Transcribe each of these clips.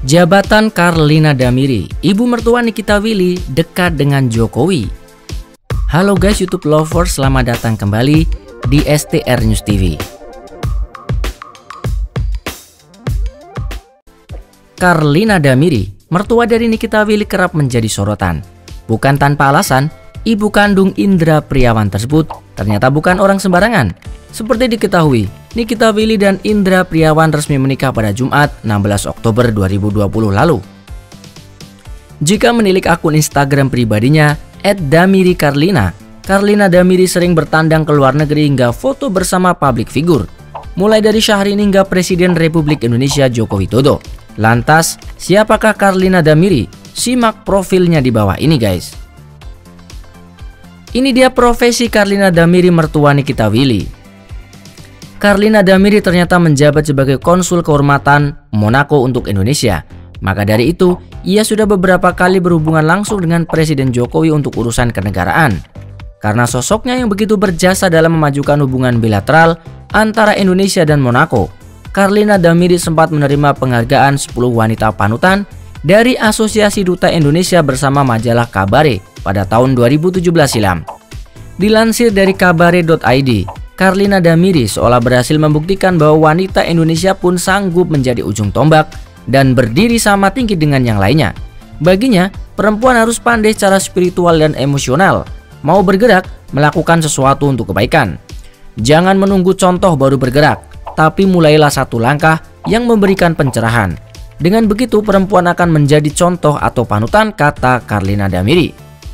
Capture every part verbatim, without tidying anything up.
Jabatan Carlina Damiri, ibu mertua Nikita Willy, dekat dengan Jokowi. Halo guys YouTube lovers, selamat datang kembali di S T R News T V. Carlina Damiri, mertua dari Nikita Willy, kerap menjadi sorotan. Bukan tanpa alasan, ibu kandung Indra Priawan tersebut ternyata bukan orang sembarangan. Seperti diketahui, Nikita Willy dan Indra Priawan resmi menikah pada Jumat enam belas Oktober dua ribu dua puluh lalu. Jika menilik akun Instagram pribadinya et damiri carlina, Carlina Damiri sering bertandang ke luar negeri hingga foto bersama publik figur, mulai dari Syahrini hingga Presiden Republik Indonesia Joko Widodo. Lantas, siapakah Carlina Damiri? Simak profilnya di bawah ini guys. Ini dia profesi Carlina Damiri, mertua Nikita Willy. Carlina Damiri ternyata menjabat sebagai konsul kehormatan Monaco untuk Indonesia. Maka dari itu, ia sudah beberapa kali berhubungan langsung dengan Presiden Jokowi untuk urusan kenegaraan. Karena sosoknya yang begitu berjasa dalam memajukan hubungan bilateral antara Indonesia dan Monaco, Carlina Damiri sempat menerima penghargaan sepuluh wanita panutan dari Asosiasi Duta Indonesia bersama majalah Kabare pada tahun dua ribu tujuh belas silam. Dilansir dari kabare titik i d, Carlina Damiri seolah berhasil membuktikan bahwa wanita Indonesia pun sanggup menjadi ujung tombak dan berdiri sama tinggi dengan yang lainnya. Baginya, perempuan harus pandai secara spiritual dan emosional, mau bergerak, melakukan sesuatu untuk kebaikan. Jangan menunggu contoh baru bergerak, tapi mulailah satu langkah yang memberikan pencerahan. Dengan begitu, perempuan akan menjadi contoh atau panutan, kata Carlina Damiri.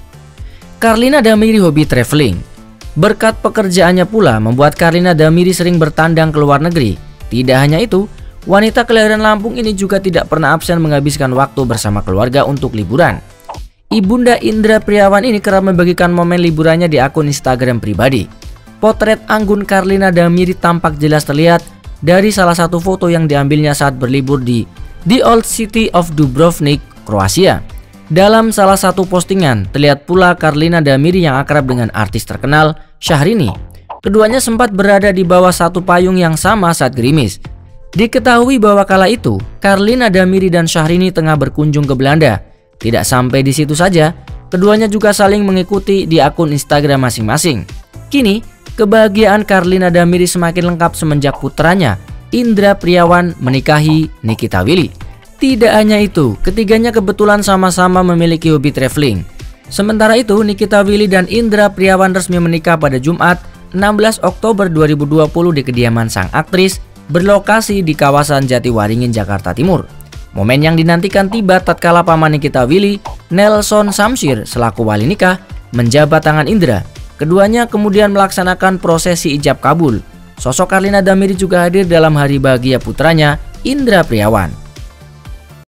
Carlina Damiri hobi traveling. Berkat pekerjaannya pula membuat Carlina Damiri sering bertandang ke luar negeri. Tidak hanya itu, wanita kelahiran Lampung ini juga tidak pernah absen menghabiskan waktu bersama keluarga untuk liburan. Ibunda Indra Priawan ini kerap membagikan momen liburannya di akun Instagram pribadi. Potret anggun Carlina Damiri tampak jelas terlihat dari salah satu foto yang diambilnya saat berlibur di The Old City of Dubrovnik, Kroasia. Dalam salah satu postingan, terlihat pula Carlina Damiri yang akrab dengan artis terkenal Syahrini. Keduanya sempat berada di bawah satu payung yang sama saat gerimis. Diketahui bahwa kala itu, Carlina Damiri dan Syahrini tengah berkunjung ke Belanda. Tidak sampai di situ saja, keduanya juga saling mengikuti di akun Instagram masing-masing. Kini, kebahagiaan Carlina Damiri semakin lengkap semenjak putranya, Indra Priawan, menikahi Nikita Willy. Tidak hanya itu, ketiganya kebetulan sama-sama memiliki hobi traveling. Sementara itu, Nikita Willy dan Indra Priawan resmi menikah pada Jumat enam belas Oktober dua ribu dua puluh di kediaman sang aktris berlokasi di kawasan Jatiwaringin, Jakarta Timur. Momen yang dinantikan tiba tatkala paman Nikita Willy, Nelson Samsir, selaku wali nikah, menjabat tangan Indra. Keduanya kemudian melaksanakan prosesi ijab kabul. Sosok Carlina Damiri juga hadir dalam hari bahagia putranya, Indra Priawan.